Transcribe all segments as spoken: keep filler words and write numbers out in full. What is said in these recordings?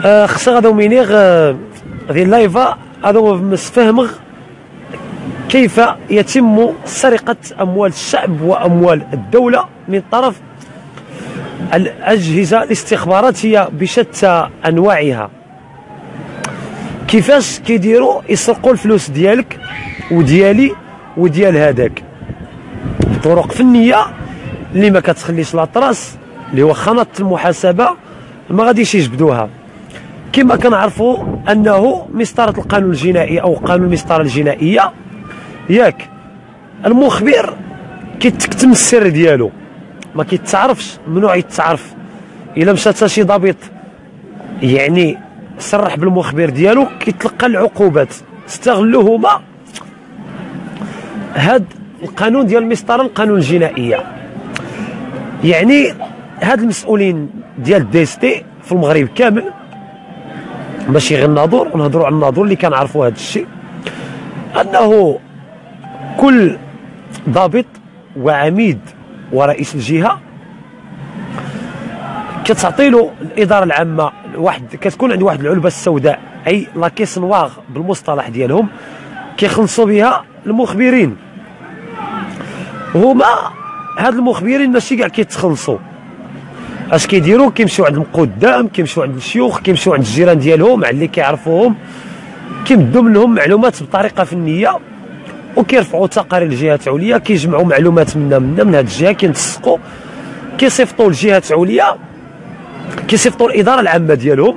آه خصها غادو مينيغ آه هذه اللايفا هذو مسفهمغ كيف يتم سرقة أموال الشعب وأموال الدولة من طرف الأجهزة الاستخباراتية بشتى أنواعها. كيفاش كيديروا يسرقوا الفلوس ديالك وديالي وديال هذاك بطرق فنية اللي ما كتخليش لاطراس، اللي هو خانات المحاسبة ما غاديش يجبدوها. كما كنعرفوا أنه مسطرة القانون الجنائي أو قانون المسطرة الجنائية ياك المخبر كيتكتم السر ديالو، ما كيتعرفش، ممنوع يتعرف. الا مشى حتى شي ضابط يعني صرح بالمخبر ديالو كيتلقى العقوبات. استغلوا هما هاد القانون ديال المسطره القانون الجنائيه. يعني هاد المسؤولين ديال الديستي في المغرب كامل، ماشي غير الناظور، ونهضروا على الناظور اللي كنعرفوا هاد الشيء، انه كل ضابط وعميد ورئيس الجهه كتعطي له الاداره العامه واحد، كتكون عند واحد العلبه السوداء اي لاكيس نواغ بالمصطلح ديالهم، كيخلصوا بها المخبرين. هما هاد المخبرين ماشي كاع كيتخلصوا، اش كيديروا؟ كيمشيو عند القدام، كيمشيو عند الشيوخ، كيمشيو عند الجيران ديالهم اللي كيعرفوهم، كيمدوا منهم معلومات بطريقه فنيه وكيرفعوا تقارير لجهات عليا، كيجمعوا معلومات منا منا من هاد الجهه، كينتسقوا كيصيفطوا لجهات عليا، كيصيفطوا الاداره العامه ديالهم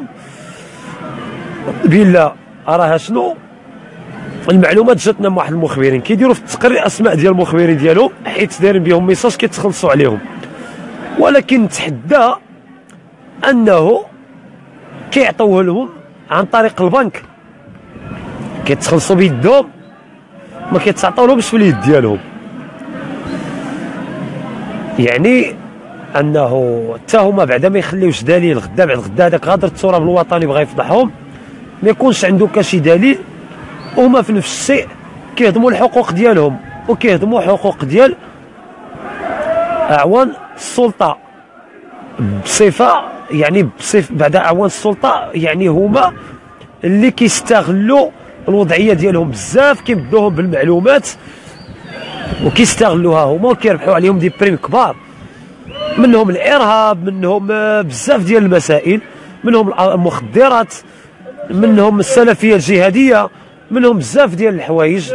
بلا راها شنو المعلومات جاتنا من واحد المخبرين. كيديروا في التقرير اسماء ديال المخبرين ديالهم حيت دايرين بهم ميساج كيتخلصوا عليهم. ولكن نتحدى انه كيعطوه لهم عن طريق البنك، كيتخلصوا بيدهم، ما كيتعطاولهمش في اليد ديالهم. يعني انه حتى هما بعدا ما يخليوش دليل غدا بعد غدا هذاك غادر التراب الوطني بغا يفضحهم، ما يكونش عنده كشي دليل، وهما في نفس الشيء كيهضموا الحقوق ديالهم وكيهضموا حقوق ديال اعوان السلطه بصفه، يعني بصفه بعد اعوان السلطه، يعني هما اللي كيستغلوا الوضعيه ديالهم بزاف، كيمدوهم بالمعلومات وكيستغلوها هما وكيربحوا عليهم دي بريم كبار، منهم الارهاب، منهم بزاف ديال المسائل، منهم المخدرات، منهم السلفيه الجهاديه، منهم بزاف ديال الحوايج.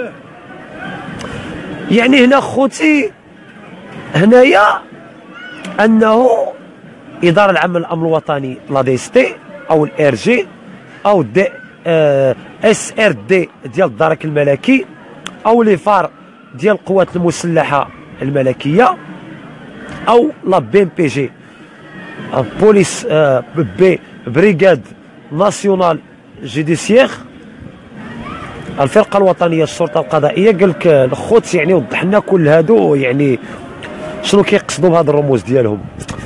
يعني هنا خوتي هنايا انه اداره العامه للامن الوطني لا دي اس تي او الار جي او دي اس ار دي ديال الدرك الملكي او لي فار ديال القوات المسلحه الملكيه او لا بي ام بي جي بوليس بي بريغاد ناسيونال جوديسيير الفرقه الوطنيه الشرطه القضائيه. قال لك الخوت يعني وضح لنا كل هادو يعني شنو كيقصدوا بهاد الرموز ديالهم.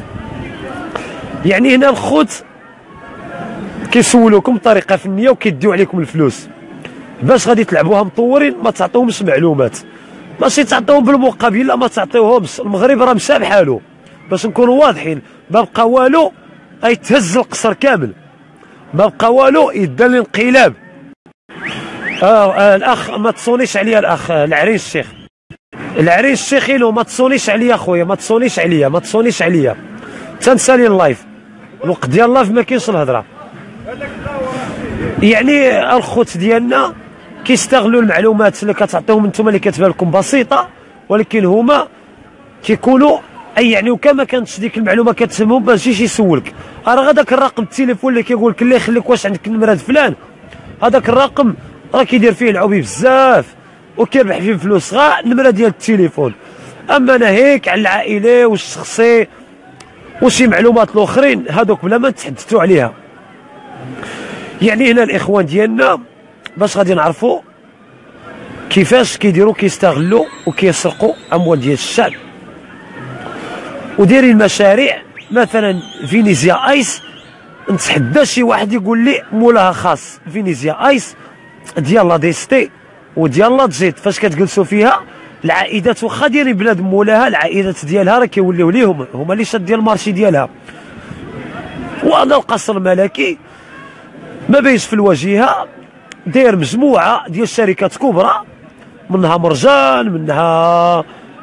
يعني هنا الخوت كيسولوكم بطريقه فنيه وكيديو عليكم الفلوس باش غادي تلعبوها مطورين، ما تعطيوهمش معلومات، ماشي تعطيوهم بالمقابل، لا ما تعطيوهمش. المغرب راه مشى بحالو باش نكونوا واضحين، ما بقى والو، يتهز القصر كامل، ما بقى والو، يدار الانقلاب. آه, اه الاخ ما تصونيش عليا، الاخ العريس الشيخ، العريس الشيخ يلو ما تصونيش عليا خويا، ما تصونيش عليا، ما تصونيش عليا، تنسالي اللايف، الوقت ديال اللايف ما كاينش الهضره. يعني الخوت ديالنا كيستغلوا المعلومات اللي كتعطيهم نتوما اللي كتبان لكم بسيطه، ولكن هما كيكونوا اي يعني وكما كانتش ديك المعلومه كتهمهم ما يجيش يسولك راه غاداك الرقم التليفون اللي كيقول لك الله يخليك واش عندك النمره فلان، هذاك الرقم راه كيدير فيه العبي بزاف وكيربح فيه فلوس، غا النمره ديال التليفون. اما ناهيك على العائلي والشخصي وشي معلومات الاخرين هذوك بلا ما نتحدثوا عليها. يعني هنا الاخوان ديالنا باش غادي نعرفوا كيفاش كيديروا كيستغلوا وكيسرقوا اموال ديال الشعب ودايرين مشاريع. مثلا فينيزيا ايس، نتحدى شي واحد يقول لي مولاها خاص فينيزيا ايس ديال لا ديستي وديال لا تجيت، فاش كتجلسوا فيها العائدات واخا دايرين بلاد مولاها، العائدات ديالها راه كيوليو ليهم هما اللي شاد ديال المارشي ديالها. وهذا القصر الملكي ما بينش في الواجهه داير مجموعه ديال الشركات كبرى، منها مرجان، منها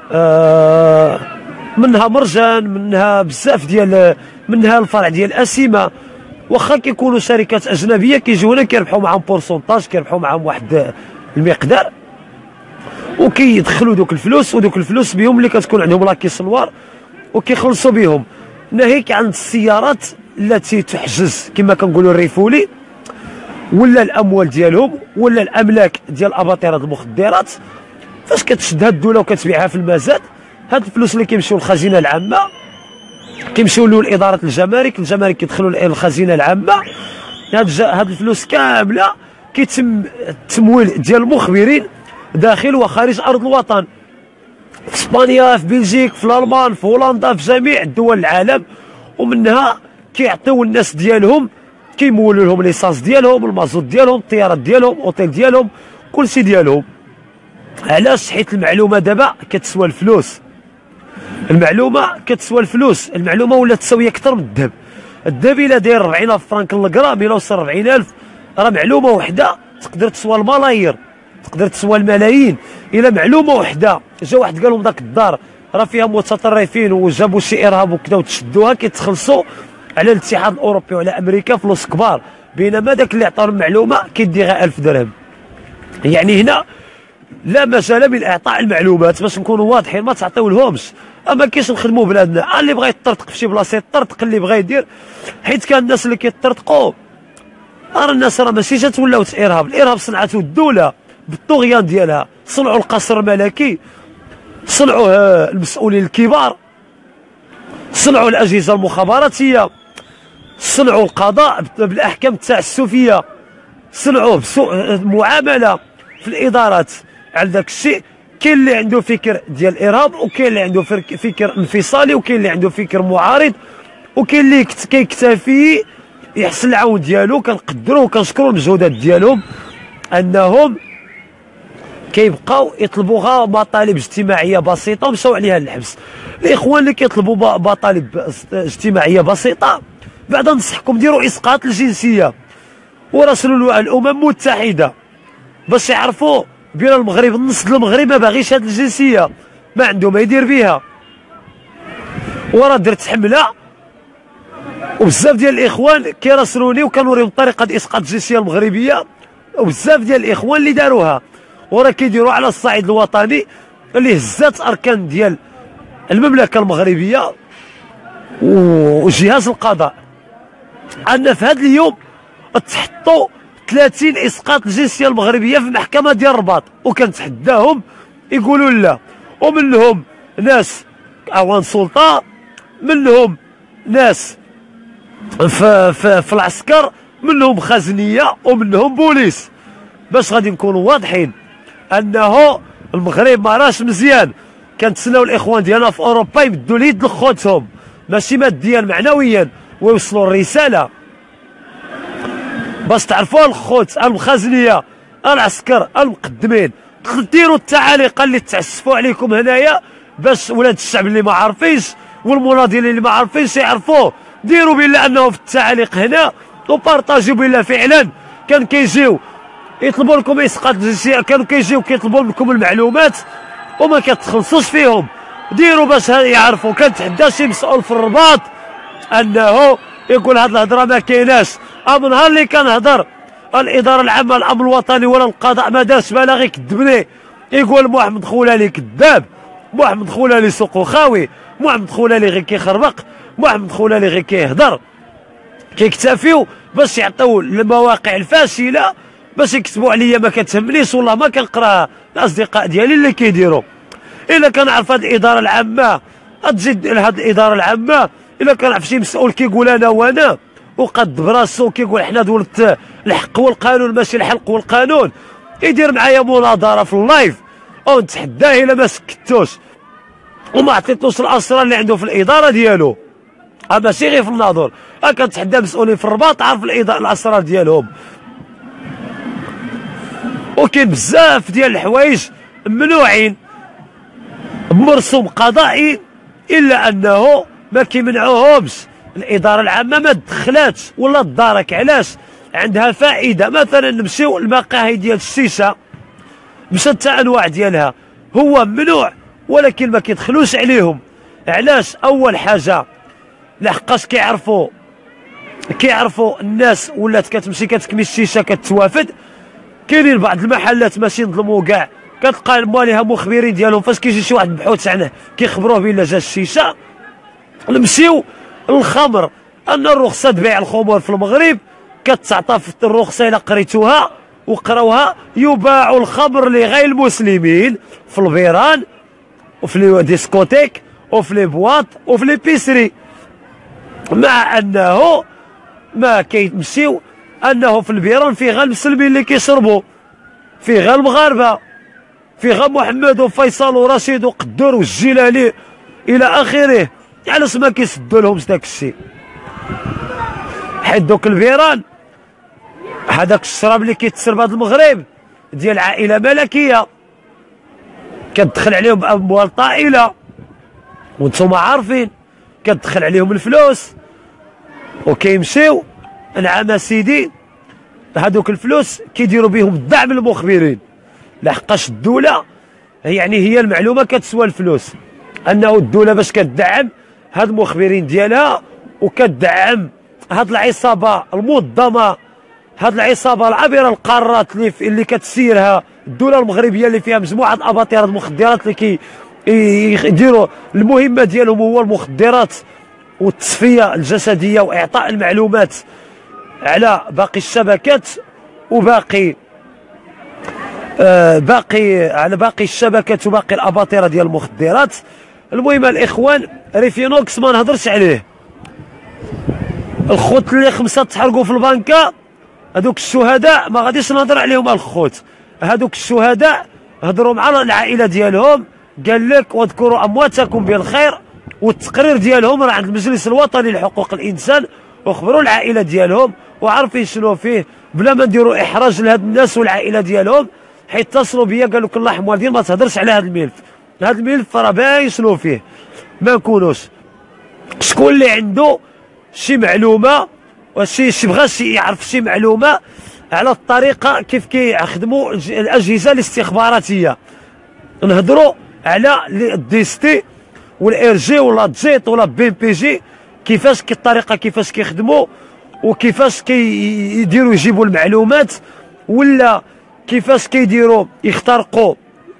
آه منها مرجان، منها بزاف ديال، منها الفرع ديال اسيما، واخا كيكونوا شركات اجنبيه كيجيو هنا كيربحوا معاهم بورسونتاج، كيربحوا معاهم واحد المقدار وكيدخلوا دوك الفلوس، ودوك الفلوس بهم اللي كتكون عندهم لاكي سلوار وكيخلصوا بهم. ناهيك عن السيارات التي تحجز كما كنقولوا الريفولي، ولا الاموال ديالهم، ولا الاملاك ديال الاباطره المخدرات. فاش كتشد هاد الدوله وكتبيعها في المزاد، هاد الفلوس اللي كيمشيو للخزينه العامه كيمشيو لاداره الجمارك، الجمارك كيدخلوا للخزينه العامه. هاد هاد الفلوس كامله كيتم التمويل ديال المخبرين داخل وخارج ارض الوطن، في اسبانيا، في بلجيك، في الالمان، في هولندا، في جميع دول العالم. ومنها كيعطيو الناس ديالهم، كيمولوا لهم ليسانس ديالهم، المازوت ديالهم، الطيارات ديالهم، اوتيل ديالهم، كلشي ديالهم. علاش؟ حيت المعلومه دابا كتسوى الفلوس، المعلومه كتسوى الفلوس، المعلومه ولات تساوي اكثر من الذهب. الذهب الا داير أربعين ألف فرانك للغرام، الا وصل أربعين ألف، راه معلومه وحده تقدر تسوى الملايير، تقدر تسوى الملايين. الا معلومه وحده جا واحد قال لهم داك الدار راه فيها متطرفين وجابوا شي ارهاب وكذا وتشدوها، كيتخلصوا على الاتحاد الاوروبي وعلى امريكا فلوس كبار، بينما داك اللي عطاهم المعلومه كيدي غير ألف درهم. يعني هنا لا مجال من اعطاء المعلومات باش نكونوا واضحين، ما تعطيولهمش. اما كاينش نخدموا بلادنا، اللي بغى يطرطق في شي بلاصه يطرطق اللي بغى يدير، حيت كان الناس اللي كيطرطقوا راه الناس راه ماشي جات ولاوت ارهاب، الارهاب صنعته الدوله بالطغيان ديالها، صنعوا القصر الملكي، صنعوا المسؤولين الكبار، صنعوا الاجهزه المخابراتيه، صنعوا القضاء بالاحكام التعسفيه، صنعوه بسوء معامله في الادارات على ذاك الشيء. كاين اللي عنده فكر ديال الارهاب، وكاين اللي عنده فكر انفصالي، وكاين اللي عنده فكر معارض، وكاين اللي كيكتفي يحسن العون ديالو. كنقدروا وكنشكروا المجهودات ديالهم انهم كيبقاو يطلبوا مطالب اجتماعيه بسيطه ومشاو عليها للحبس. الاخوان اللي كيطلبوا مطالب اجتماعيه بسيطه، بعد نصحكم ديروا اسقاط الجنسيه وراسلوا الامم المتحده باش يعرفوا بين المغرب، النص ديال المغرب ما باغيش هاد الجنسيه، ما عنده ما يدير بها. وراه درت حمله وبزاف ديال الاخوان كيراسلوني وكنوريهم طريقه اسقاط الجنسيه المغربيه، وبزاف ديال الاخوان اللي داروها، وراه كيديروا على الصعيد الوطني اللي هزات اركان ديال المملكه المغربيه وجهاز القضاء. ان في هذا اليوم تحطوا ثلاثين اسقاط الجنسيه المغربيه في المحكمه ديال الرباط، وكنتحداهم يقولوا لا. ومنهم ناس اعوان سلطه، منهم ناس في, في, في العسكر، منهم خزنيه، ومنهم بوليس. باش غادي نكونوا واضحين انه المغرب ما راش مزيان. كنتسناو الاخوان ديالنا في اوروبا يمدوا اليد لخوتهم، ماشي ماديا، معنويا، ويوصلوا الرساله باش تعرفوا الخوت المخازنيه، العسكر، المقدمين. ديروا التعاليق اللي تعسفوا عليكم هنايا باش ولاد الشعب اللي ما عارفينش والمناضلين اللي ما عارفينش يعرفوه. ديروا بالله انه في التعاليق هنا، وبارطاجيو بالله فعلا كان كيجيو يطلبوا لكم اسقاط الجنسيه، كانوا كيجيو كيطلبوا لكم المعلومات وما كتخلصوش فيهم. ديروا باش يعرفوا. كنتحدى شي مسؤول في الرباط انه يقول هاد الهضره ما كايناش. اما نهار اللي كنهضر الاداره العامه الامن الوطني ولا القضاء ما دارش بالها، غير كذبني. يقول محمد خولالي كذاب، محمد خولالي سوقو خاوي، محمد خولالي غير كيخربق، محمد خولالي غير كيهضر. كيكتفيو باش يعطيو المواقع الفاشله باش يكتبوا عليا ما كتهمنيش، والله ما كنقراها. الاصدقاء ديالي اللي كيديروا، الا كنعرف هاد الاداره العامه تزيد هاد الاداره العامه، الا كنعرف شي مسؤول كيقول انا وانا وقد براسو كيقول حنا دولة الحق والقانون ماشي الحلق والقانون، يدير معايا مناظره في اللايف ونتحداه الا ما سكتوش وما عطيتوش الاسرار اللي عنده في الاداره ديالو، ماشي غير في الناظور. كنتحدى مسؤولين في الرباط عارف الاسرار ديالهم. وكاين بزاف ديال الحوايج ممنوعين بمرسوم قضائي، الا انه ما كيمنعوهمش. الاداره العامه ما تدخلاتش ولا تدارك. علاش؟ عندها فائده. مثلا نمشيو المقاهي ديال الشيشه بشتى انواع ديالها، هو ممنوع ولكن ما كيدخلوش عليهم. علاش؟ اول حاجه لحقاش كيعرفوا كيعرفوا الناس ولات كتمشي كتكمي الشيشه كتوافد. كاينين بعض المحلات ماشي نظلموا كاع، كتلقى مواليها مخبرين ديالهم فاش كيجي شي واحد بحوث عنه كيخبروه بلا جا الشيشه. نمشيو للخمر، ان الرخصه بيع الخمور في المغرب كتعطى في الرخصه الا قريتوها وقراوها، يباع الخمر لغير المسلمين في البيران وفي لي ديسكوتيك وفي لي بواط وفي لي بيسري، مع انه ما كيمشيو انه في البيران فيه غير المسلمين اللي كيشربوا، فيه غير المغاربه، فيه غير محمد وفيصل ورشيد وقدور والجيلاني الى اخره. علاش ما كيسدوا لهمش داك الشيء؟ حيت دوك البيران هذاك الشراب اللي كيتسرب هذا المغرب ديال عائله ملكيه كتدخل عليهم باموال طائله وانتم عارفين، كتدخل عليهم الفلوس وكيمشيو. نعم سيدي، هذوك الفلوس كيديروا بهم الدعم للمخبرين، لحقاش الدوله يعني هي المعلومه كتسوى الفلوس، انه الدوله باش كتدعم هاد المخبرين ديالها وكتدعم هاد العصابه المنظمه، هاد العصابه العابره القارات اللي اللي كتسيرها الدوله المغربيه، اللي فيها مجموعه اباطره المخدرات اللي كي يديروا المهمه ديالهم هو المخدرات والتصفيه الجسديه واعطاء المعلومات على باقي الشبكات وباقي آه باقي على باقي الشبكات وباقي الاباطره ديال المخدرات. المهم الاخوان، ريفينوكس ما نهضرش عليه، الخوت اللي خمسه تحرقوا في البنكه هذوك الشهداء ما غاديش نهضر عليهم الخوت، هذوك الشهداء هضروا مع العائله ديالهم، قال لك واذكروا امواتكم بالخير، والتقرير ديالهم راه عند المجلس الوطني لحقوق الانسان، وخبروا العائله ديالهم وعارفين شنو فيه، بلا ما نديروا احراج لهاد الناس والعائله ديالهم. حيت اتصلوا بيا قالوا لك الله يرحم والدين ما تهضرش على هذا الملف، هذا الملف راه باين شنو فيه، ما نكونوش شكون اللي عنده شي معلومه وشي شي بغى شي يعرف شي معلومه على الطريقه كيف كيخدموا الاجهزه الاستخباراتيه. نهضروا على الديستي والار جي ولا جيت ولا بي بي جي، كيفاش كي الطريقه كيفاش كيخدموا وكيفاش كيديروا يجيبوا المعلومات، ولا كيفاش كيديروا يخترقوا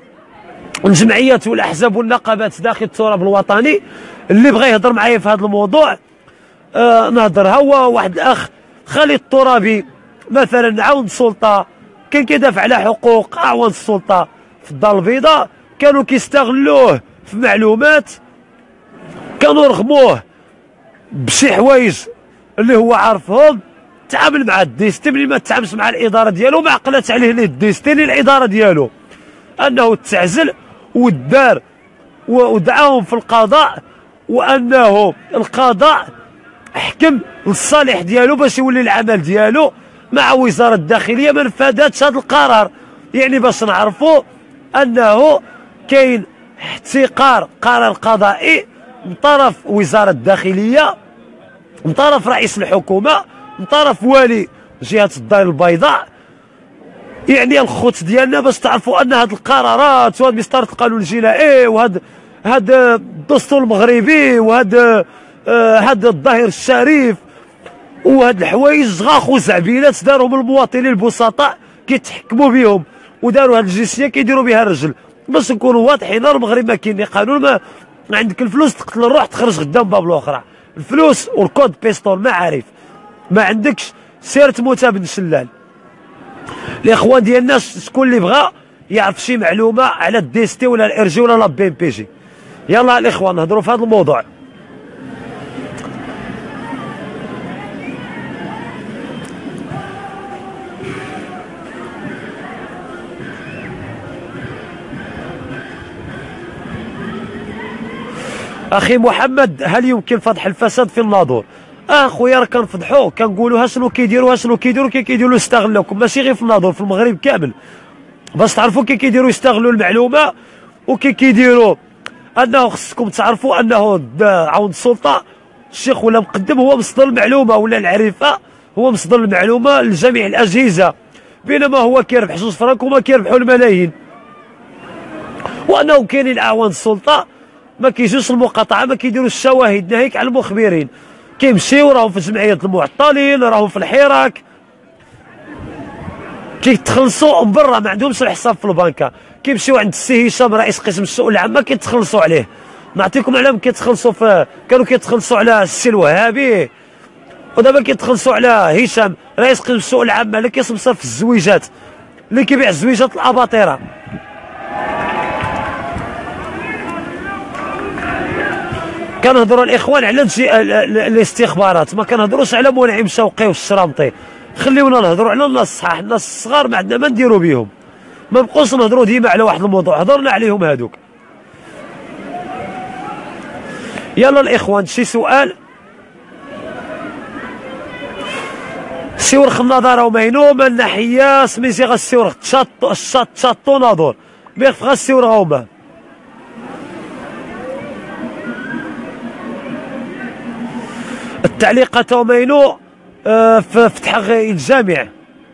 الجمعيات والاحزاب والنقابات داخل التراب الوطني. اللي بغى يهضر معايا في هذا الموضوع آه نهضر. هو واحد الاخ خالد الترابي مثلا عاون السلطه، كان كيدافع على حقوق اعوان السلطه في الدار البيضاء، كانوا كيستغلوه في معلومات، كانوا رغموه بشي حوايج اللي هو عارفهم. تعامل مع الديستي، ملي ما تعاملش مع الاداره ديالو ما عقلات عليه ليه الديستي الاداره ديالو، انه تعزل ودار ودعاهم في القضاء، وانه القضاء حكم للصالح ديالو باش يولي العمل ديالو مع وزاره الداخليه ما نفذتش هذا القرار. يعني باش نعرفوا انه كاين احتقار قرار قضائي من طرف وزاره الداخليه، من طرف رئيس الحكومه، من طرف والي جهه الدار البيضاء. يعني الخوت ديالنا باش تعرفوا ان هاد القرارات وهاد مسطره القانون الجنائي وهاد هاد الدستور المغربي وهاد آه هاد الظاهر الشريف وهاد الحوايج زغاخ وزعبيلات دارهم المواطنين البسطاء كيتحكموا بهم، وداروا هاد الجنسيه كيديروا بها الرجل. باش نكونوا واضحين، المغرب ما كاين قانون، ما عندك الفلوس تقتل الروح تخرج قدام باب الاخرى، الفلوس والكود بيستول ما عارف، ما عندكش سير تموت بن شلال. الاخوان ديالنا شكون اللي بغى يعرف شي معلومه على الديستي ولا الارجي ولا لا بي ام بي جي، يلا الاخوان نهضروا في هذا الموضوع. اخي محمد، هل يمكن فضح الفساد في الناظور؟ اخويا راه كنفضحوه، كنقولوا ها شنو كيديروا ها شنو كيديروا كي كيديروا يستغلوكم، ماشي غير في الناظور، في المغرب كامل، باش تعرفوا كي كيديروا يستغلوا المعلومه، وكي كيديروا انه خصكم تعرفوا انه عون السلطه الشيخ ولا مقدم هو مصدر المعلومه ولا العريفه هو مصدر المعلومه لجميع الاجهزه، بينما هو كيربح جوج فرانك وما كيربحوا الملايين. وانه كاينين اعوان السلطه ما كيجيوش المقاطعه، ما كيديروش الشواهد ناهيك على المخبرين، كيمشيو راهم في جمعيه المعطلين، راهم في الحراك، كيتخلصوا من برا، ما عندهمش الحساب في البنكه، كيمشيو عند السي هشام رئيس قسم الشؤون العامه كيتخلصوا عليه. نعطيكم علام كيتخلصوا في، كانوا كيتخلصوا على السي الوهابي، ودابا كيتخلصوا على هشام رئيس قسم الشؤون العامه اللي كيسمسر في الزويجات، اللي كيبيع الزويجات الاباطره. كنهضروا الاخوان على الاستخبارات، ما كنهضروش على منعم شوقي والشرامطي. خليونا نهضروا على الناس الصحاح، الناس الصغار ما عندنا ما نديروا بهم، ما نبقوش نهضروا ديما على واحد الموضوع، هضرنا عليهم هادوك. يلا الاخوان شي سؤال؟ سيورخ النظاره ومينو من ناحيه سميتي غسيورخ تشاط الشاط تشاطو ناظور بيخ غسيورخ هما التعليقات ومينو آه في فتح الجامع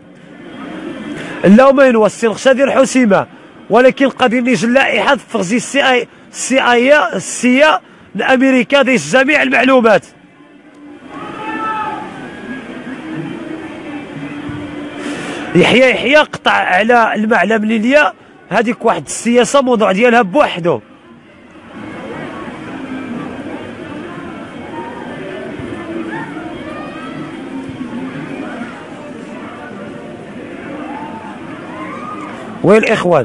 لا ومينو السي غشادير حسيمه، ولكن قادر نيجي اللائحه في غزي السي اي السي اي السي الامريكا ديش جميع المعلومات. يحيى يحيى قطع على المعلم ليليا، هذيك واحد السياسه موضوع ديالها بوحدو. وين الاخوان؟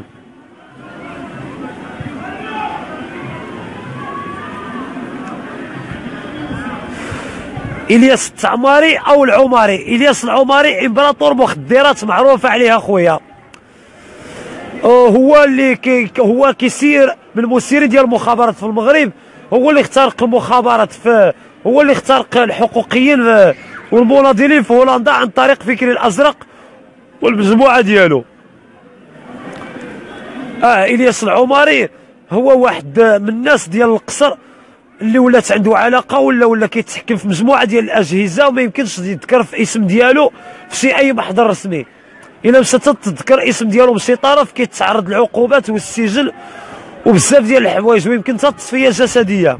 الياس التعماري او العماري؟ الياس العماري امبراطور مخدرات معروف عليها خويا، هو اللي كي هو كيسير من المسيرين ديال المخابرات في المغرب، هو اللي اخترق المخابرات في، هو اللي اخترق الحقوقيين والمناضلين في هولندا عن طريق فكري الازرق والمجموعه ديالو. اه الياس العماري هو واحد من الناس ديال القصر اللي ولات عنده علاقه ولا ولا كيتحكم في مجموعه ديال الاجهزه، وما يمكنش يذكر في اسم ديالو في شي اي محضر رسمي. الا مشات تذكر اسم ديالو بشي طرف كيتعرض للعقوبات والسجن وبزاف ديال الحوايج، ويمكن حتى التصفيه الجسديه.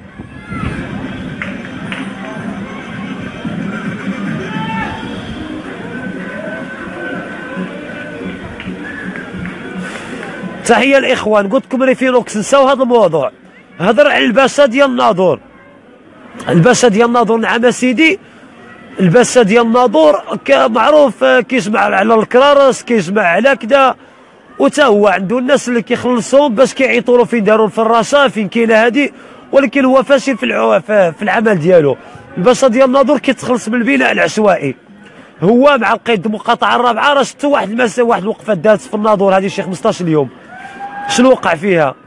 تحيه الاخوان. قلت لكم ريفينوكس نساو هذا الموضوع، هضر على الباشا ديال الناظور. الباشا ديال الناظور نعم سيدي، الباشا ديال الناظور معروف كيجمع على الكرارس، كيجمع على كذا، وتا هو عنده الناس اللي كيخلصهم باش كيعيطوا له فين داروا الفراشه فين كاينه هادي، ولكن هو فاشل في العو... في العمل ديالو. الباشا ديال الناظور كيتخلص من البناء العشوائي، هو مع القيد المقاطعه الرابعه. راه شفتوا واحد المسا واحد الوقفه دارت في الناظور هذه شي خمسطاش يوم، شنو وقع فيها؟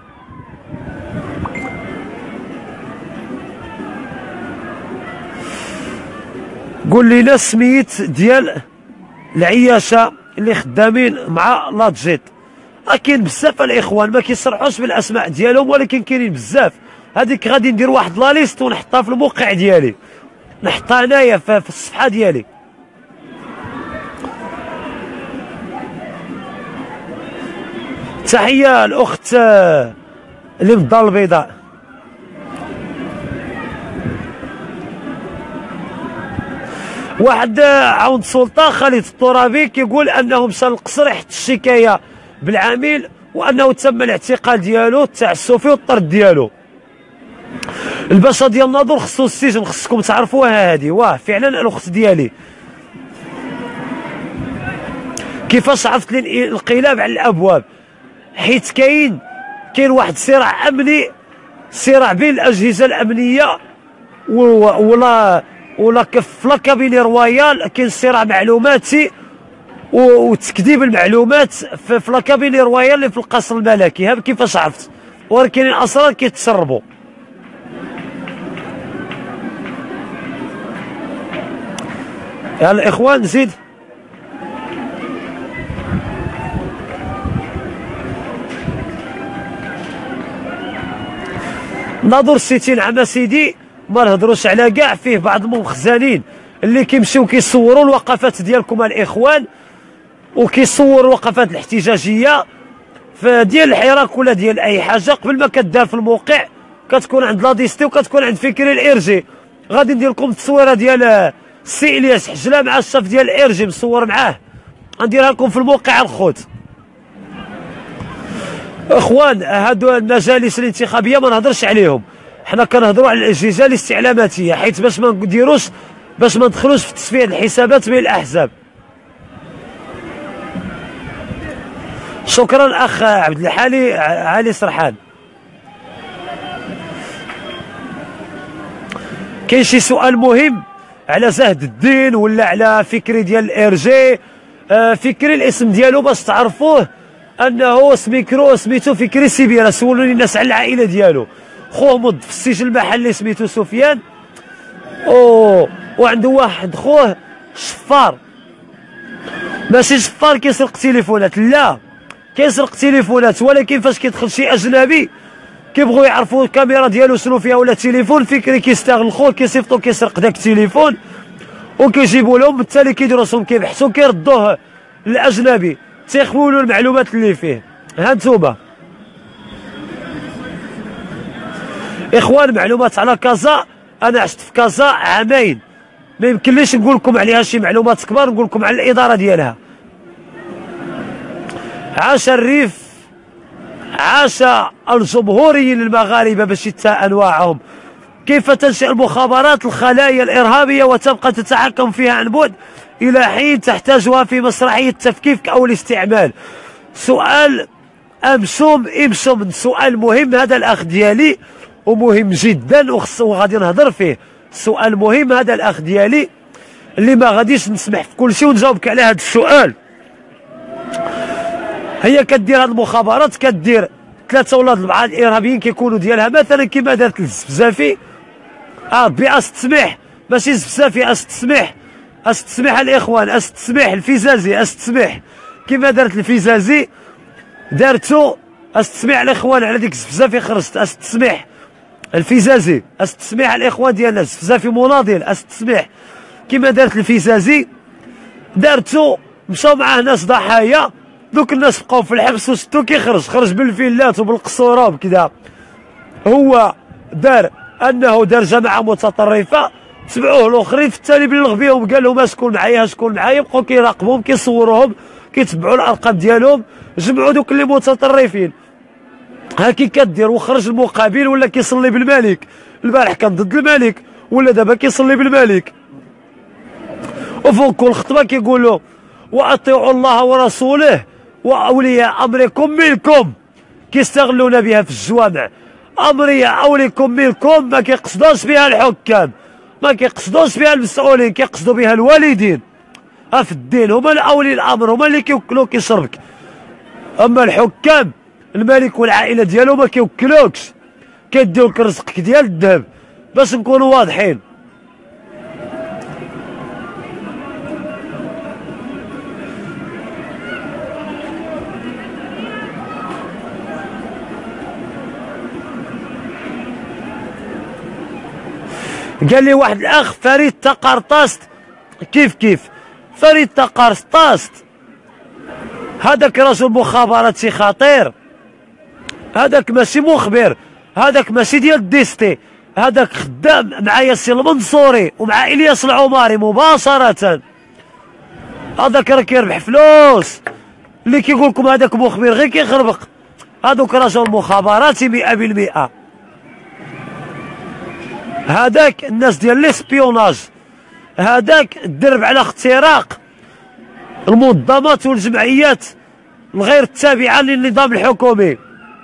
قول لينا السميت ديال العياشه اللي خدامين مع لاتجيت. كاين بزاف الاخوان ما كيصرحوش بالاسماء ديالهم، ولكن كاينين بزاف. هذيك غادي ندير واحد لا ليست ونحطها في الموقع ديالي، نحطها هنايا في الصفحه ديالي. تحيه الاخت اللي بالدار البيضاء. واحد عون السلطه خالد الترابي كيقول انه مشى للقصر يحط الشكايه بالعميل، وانه تم الاعتقال ديالو التعسفي والطرد ديالو. الباشا ديال الناظور خصو السجن، خصكم تعرفوها هذه. واه فعلا الاخت ديالي كيفاش عرفت لي الانقلاب على الابواب؟ حيت كاين كاين واحد صراع امني، صراع بين الاجهزه الامنيه ولا ولا في لاكابيني رويال، كاين صراع معلوماتي وتكذيب المعلومات في لاكابيني رويال اللي في القصر الملكي. ها كيفاش عرفت؟ ولكن الاسرار كيتسربوا. يا الاخوان نزيد. ناظور ستين عام سيدي ما نهضروش على كاع، فيه بعض المخزنين اللي كيمشيو كيصوروا الوقفات ديالكم الاخوان وكيصوروا الوقفات الاحتجاجيه فديال الحراك ولا ديال اي حاجه قبل ما كدار في الموقع كتكون عند لاديستي وكتكون عند فكري الارجي. غادي ندير لكم التصويره ديال السي الياس حجله مع الشاف ديال الارجي مصور معاه، غنديرها لكم في الموقع الخوت. اخوان هادو المجالس الانتخابيه ما نهضرش عليهم، حنا كنهضروا على الاجهزه الاستعلاماتيه حيت باش ما نديروش باش ما ندخلوش في تصفيه الحسابات بين الاحزاب. شكرا اخ عبد الحالي علي سرحان. كاين شي سؤال مهم على زهد الدين ولا على فكري ديال الار جي؟ آه فكري الاسم ديالو باش تعرفوه انه سميكرو سميتو فكري سيبيرا. سولوني الناس على العائله ديالو، خوه مض في السجن المحلي سميتو سفيان او وعنده واحد خوه شفار، ماشي شفار كيسرق تليفونات، لا كيسرق تليفونات ولكن فاش كيدخل شي اجنبي كيبغوا يعرفوا الكاميرا ديالو شنو فيها ولا التليفون، فكري كيستغل خوه كيصيفطو كيسرق داك التليفون وكيجيبوا لهم، بالتالي كيديروا راسهم كيبحثوا كيردوه للاجنبي تيخولوا المعلومات اللي فيه. ها نتوما اخوان معلومات على كازا، انا عشت في كازا عامين ما يمكنليش نقول لكم عليها شي معلومات كبار، نقول لكم على الاداره ديالها. عاش الريف، عاش الجمهوريين المغاربه بشتى انواعهم، كيف تنشئ المخابرات الخلايا الارهابيه وتبقى تتحكم فيها عن بعد الى حين تحتاجها في مسرحيه التفكيك او الاستعمال. سؤال امسوم امسوم، سؤال مهم هذا الاخ ديالي ومهم جدا وغادي نهضر فيه. سؤال مهم هذا الاخ ديالي اللي ما غاديش نسمح في كل شيء ونجاوبك على هذا السؤال. هي كدير هاد المخابرات كدير ثلاثه ولاد مع الارهابيين كيكونوا ديالها مثلا كما دارت الزفزافي. اه باس تسمح ماشي الزفزافي، اس تسمح اس تسمح الاخوان، اس تسمح الفيزازي، اس تسمح كما دارت الفيزازي دارتو، اس تسمح الاخوان على ديك الزفزافي خرجت، اس تسمح الفيزازي، اس تسمح الاخوان ديالنا الزفزافي مناضل، اس تسمح كما دارت الفيزازي دارتو، مشاو معاه ناس ضحايا، دوك الناس بقاو في الحبس وشتو كيخرج، خرج بالفيلات وبالقصوره وبكذا. هو دار انه دار جماعه متطرفه تبعوه الاخرين، في التالي بلغ بهم قال لهم شكون معايا شكون معايا، بقاو كيراقبوهم كيصوروهم كيتبعوا الارقام ديالهم، جمعوا دوك اللي متطرفين. هاكي كدير وخرج المقابل ولا كيصلي بالملك، البارح كان ضد الملك ولا دابا كيصلي بالملك. وفوق كل خطبه كيقولوا واطيعوا الله ورسوله واولياء امركم منكم، كيستغلون بها في الجوامع. امرياء اوليكم منكم ما كيقصدوش بها الحكام، ما كيقصدوش بها المسؤولين، كيقصدوا بها الوالدين. ها في الدين هما الاولي الامر، هما اللي كيوكلوك يشربك. اما الحكام الملك والعائله ديالو ما كيوكلوكش، كيديوك رزقك ديال الذهب باش نكونوا واضحين. قال لي واحد الاخ فريد تقرطاست، كيف كيف فريد تقرطاست هذاك رجل مخابراتي خطير، هذاك ماشي مخبر، هذاك ماشي ديال الديستي، هذاك خدام مع ياسين المنصوري ومع الياس العماري مباشره. هذاك راه كيربح فلوس، اللي كيقول لكم هذاك مخبر غير كيخربق، هذوك رجل مخابراتي مئة بالمئة. هذاك الناس ديال ليسبيوناج، هذاك الدرب على اختراق المنظمات والجمعيات الغير التابعه للنظام الحكومي.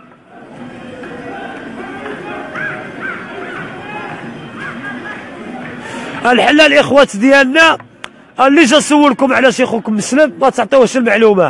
الحل الاخوات ديالنا اللي جا سولكم على شي خوكم مسلم ما تعطيوش المعلومه،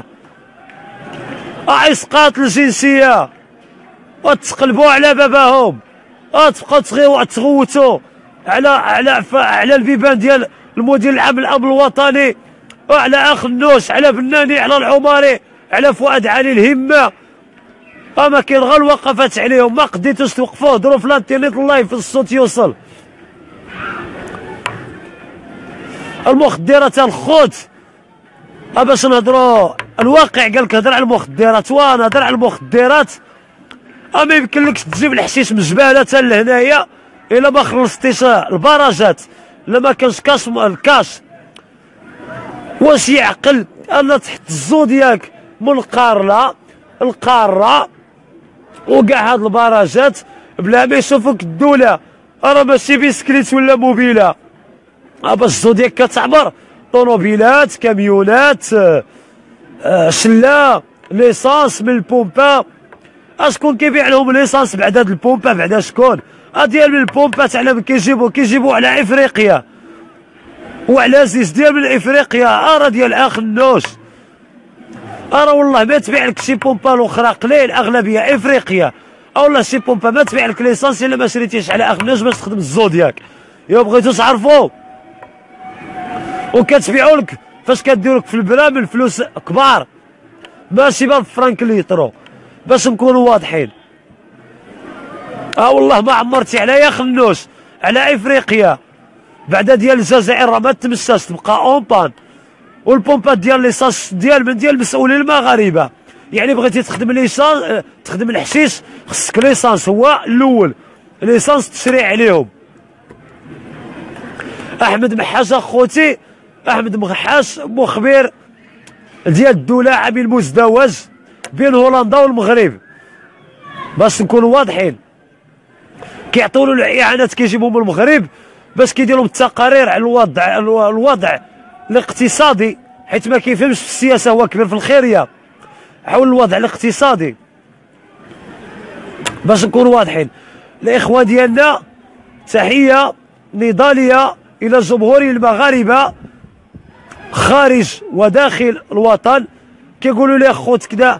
اسقاط الجنسيه وتقلبوا على باباهم، تبقاو تغوتوا على على على البيبان ديال المدير العام الامن الوطني، وعلى اخ النوش، على بناني، على العماري، على فؤاد علي الهمه. اما كاين غير الوقفات عليهم، ما قديتوش توقفوه، دروا في الانترنت اللايف الصوت يوصل. المخدرات الخوت باش نهضروا الواقع. قال لك هضر على المخدرات وانا هضر على المخدرات. ما يمكنلكش تجيب الحشيش من الجباله حتى لهنايا الا ما خلصتيش البراجات، الا ما كانش كاش الكاش. واش يعقل ان تحت الزودياك من القاره القاره وكاع هاد البراجات بلا ما يشوفوك الدوله راه ماشي بيسكليت ولا موبيله باش الزودياك كتعبر طوموبيلات كاميونات آه شلا ليسانس من البومبا. اشكون كيبيع لهم ليسانس بعد هاد البومبا؟ بعدا شكون؟ ديال من البومبا تعلم كيجيبو كيجيبو على افريقيا وعلى زيز ديال من افريقيا. راه ديال اخنوش راه والله ما تبيع لك شي بومبا الاخرى قليل اغلبيه افريقيا اولا شي بومبا ما تبيع لك ليسانس الا ما شريتيش على اخنوش باش تخدم الزودياك. يا بغيتو تعرفوا وكتبيعوا لك فاش كديروا لك في البرامل الفلوس كبار ماشي بالفرانك ليطرو باش نكونوا واضحين. اه والله ما عمرتي على يا خنوش على افريقيا بعدا ديال الجزائر راه ما تمساش تبقى اون بان. والبومبات ديال ليسانس ديال من ديال المسؤولين المغاربه. يعني بغيتي تخدم ليسانس تخدم الحشيش خصك ليسانس هو الاول ليسانس تشري عليهم. احمد محاش اخوتي احمد محاش مخبر ديال الدوله عامل مزدوج بين هولندا والمغرب باش نكونوا واضحين. كيعطيو له الاعانات كيجيبهم من المغرب باش كيدير لهم التقارير على الوضع الوضع الاقتصادي حيت ما كيفهمش في السياسه هو كبير في الخيريه حول الوضع الاقتصادي باش نكونوا واضحين. الاخوان ديالنا تحيه نضاليه الى جمهوري المغاربه خارج وداخل الوطن. كيقولوا لي اخوت كدا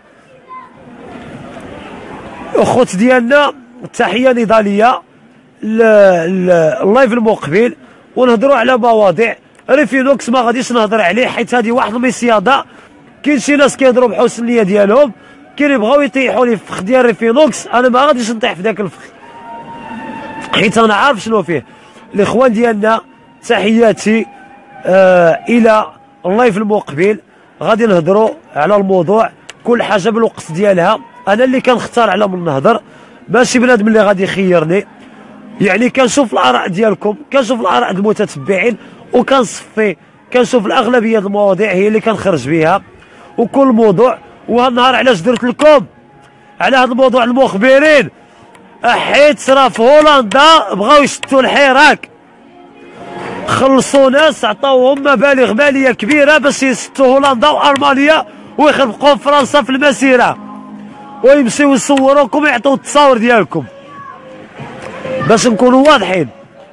اخوت ديالنا تحيه نضاليه اللايف المقبل ونهضروا على مواضيع. ريفينوكس ما غاديش نهضر عليه حيت هذه واحد المصياده. كاين شي ناس كيهضروا بحسن النيه ديالهم كاين يبغاو يطيحوا لي الفخ ديال ريفينوكس. انا ما غاديش نطيح في ذاك الفخ حيت انا عارف شنو فيه. الاخوان ديالنا تحياتي آه الى اللايف المقبل غادي نهضروا على الموضوع كل حاجه بالوقت ديالها. انا اللي كنختار على من نهضر ماشي بنادم اللي غادي يخيرني. يعني كنشوف الاراء ديالكم كنشوف الاراء المتتبعين وكنصفي كنشوف الاغلبيه المواضيع هي اللي كنخرج بها وكل موضوع. وهذا النهار علاش درت لكم على هذا الموضوع المخبرين حيت راه في هولندا بغاو يشتوا الحراك خلصوا ناس عطاوهم مبالغ ماليه كبيره باش يشتوا هولندا والمانيا ويخربقوا فرنسا في المسيره ويمشيو يصوروكم ويعطيو التصاور ديالكم باش نكونوا واضحين.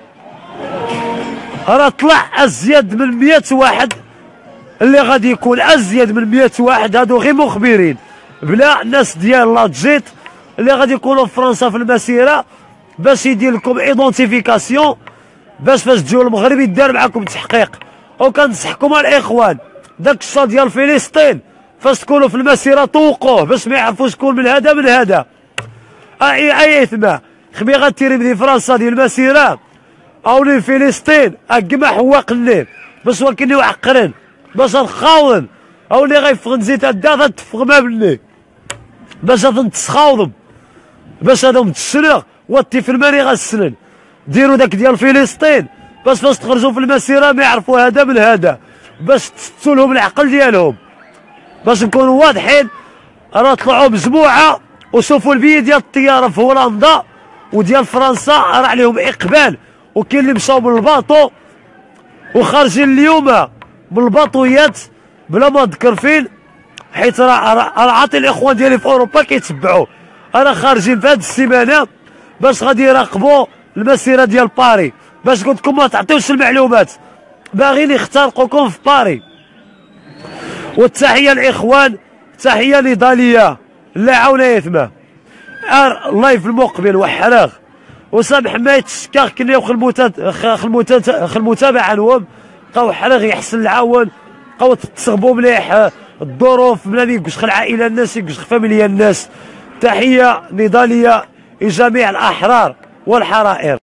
راه طلع ازيد من مية واحد اللي غادي يكون ازيد من مية واحد هادو غير مخبرين بلا ناس ديال لاجيت اللي غادي يكونوا في فرنسا في المسيره باش يدير لكم ايدونتيفيكاسيون باش فاش تجيو المغرب يدار معاكم تحقيق. وكنصحكم الاخوان داك الشا ديال فلسطين فاش تكونوا في المسيره طوقوه باش ما يعرفوش شكون من هذا من هذا. اي اي اثما خمي غتيري من فرنسا ديال المسيره او لي فلسطين اكما حواق الليل باش ولكن وعقرين باش نخاوضن او اللي غيفغن زيت هدا تفغ ما باللي باش تسخاوضم باش هذا متسنى وطي في الماني غسنن. ديروا داك ديال فلسطين باش فاش تخرجوا في المسيره ما يعرفوا هذا من هذا باش تستوا لهم العقل ديالهم باش نكونوا واضحين. راه طلعوا مجموعه وشوفوا البي ديال الطياره في هولندا وديال فرنسا راه عليهم اقبال وكاين اللي مشاو من الباطو وخارجين اليوم من الباطويات بلا ما نذكر فين حيت راه راه عاطي الاخوان ديالي في اوروبا كيتبعوا. انا خارجين في هذه السيمانه باش غادي يراقبوا المسيره ديال باري باش قلت لكم ما تعطيوش المعلومات باغيين يخترقوكم في باري. والتحيه الاخوان تحيه نضاليه لا عون يثمه اللايف المقبل وحراغ وسامح ما يتشكاخ كني وخ المتابع عنهم بقاو حراغ يحسن العون بقاو تصغبوا مليح الظروف بلا ما يقشخ العائله الناس يقشخ فاميليا الناس. تحيه نضاليه لجميع الاحرار والحرائر.